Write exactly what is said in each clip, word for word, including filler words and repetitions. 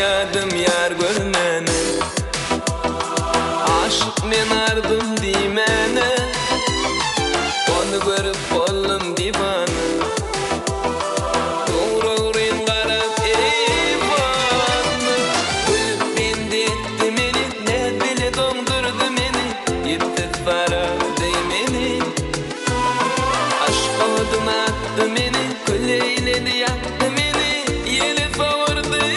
Oynadım yar görmeni, aşık men ardım diýmeni, onu görüp boldum divana. Doğrağırın garap eyvanı, gülüp bindi etti meni, ne bile dondurdu meni, yetip para değmeni. Aşk odun attı meni, kül eyledi yaktı meni, yeli favurdu meni.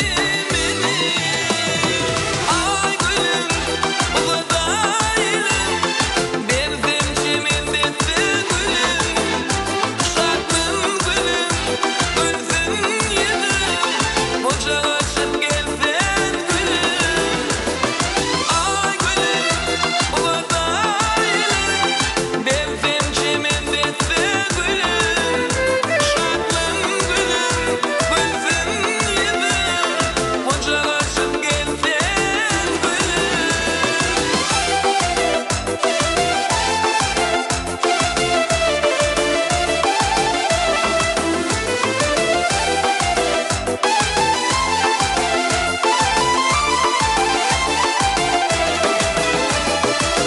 Aýgülim, Hudaýberdiýew, berzem çemendetdi gülüm, şaklım gülüm, gülsün ýüzüm, hoşalaşyp gelsen gülüm. Aýgülim, Hudaýberdiýew, berzem çemendetdi gülüm, şaklım gülüm, gülsün ýüzüm, hoşalaşyp gelsen gülüm.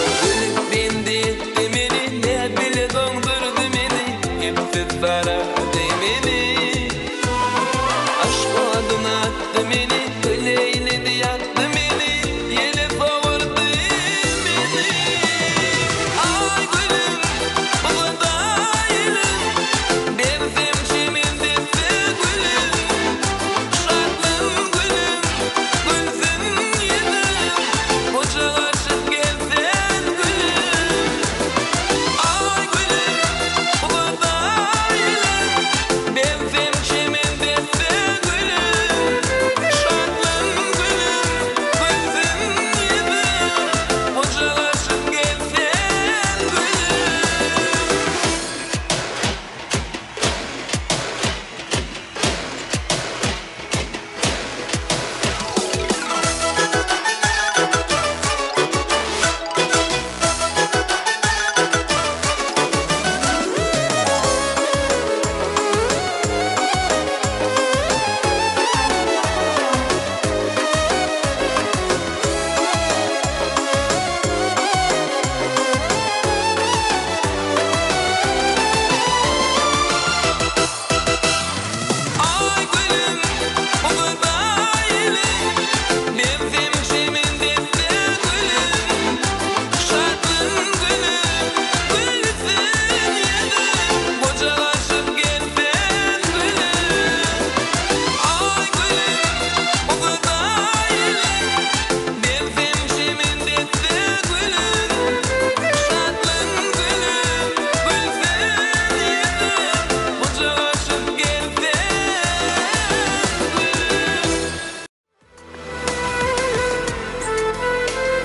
Gülüp bindi etti meni, ne bile dondurdu meni, hepsi para